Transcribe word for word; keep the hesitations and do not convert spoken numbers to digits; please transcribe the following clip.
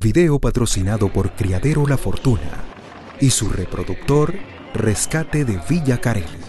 Video patrocinado por Criadero La Fortuna y su reproductor Rescate de Villa Carelli.